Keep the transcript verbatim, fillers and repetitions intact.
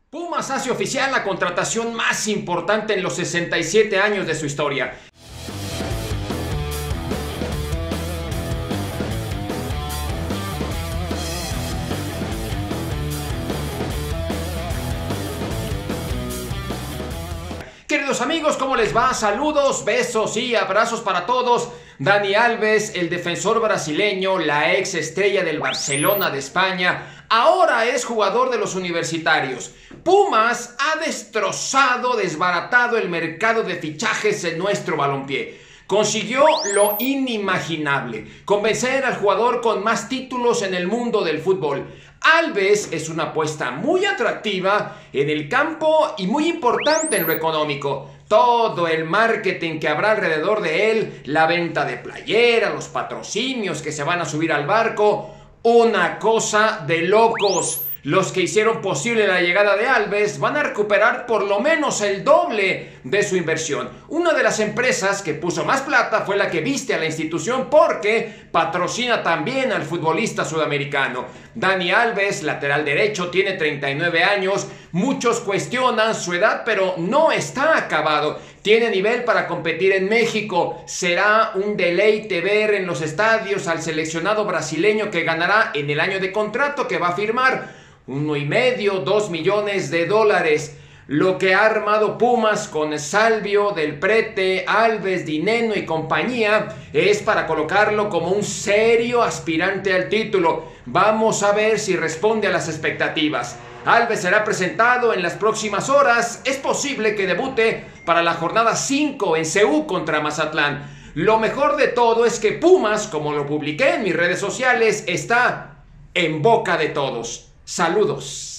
Pumas hace oficial la contratación más importante en los sesenta y siete años de su historia. Queridos amigos, ¿cómo les va? Saludos, besos y abrazos para todos. Dani Alves, el defensor brasileño, la ex estrella del Barcelona de España, ahora es jugador de los universitarios. Pumas ha destrozado, desbaratado el mercado de fichajes en nuestro balompié. Consiguió lo inimaginable, convencer al jugador con más títulos en el mundo del fútbol. Alves es una apuesta muy atractiva en el campo y muy importante en lo económico. Todo el marketing que habrá alrededor de él, la venta de playera, los patrocinios que se van a subir al barco, una cosa de locos. Los que hicieron posible la llegada de Alves van a recuperar por lo menos el doble de su inversión. Una de las empresas que puso más plata fue la que viste a la institución porque patrocina también al futbolista sudamericano. Dani Alves, lateral derecho, tiene treinta y nueve años. Muchos cuestionan su edad, pero no está acabado. Tiene nivel para competir en México. Será un deleite ver en los estadios al seleccionado brasileño que ganará en el año de contrato que va a firmar uno y medio, dos millones de dólares. Lo que ha armado Pumas con Salvio, Del Prete, Alves, Dineno y compañía es para colocarlo como un serio aspirante al título. Vamos a ver si responde a las expectativas. Alves será presentado en las próximas horas. Es posible que debute para la jornada cinco en C U contra Mazatlán. Lo mejor de todo es que Pumas, como lo publiqué en mis redes sociales, está en boca de todos. Saludos.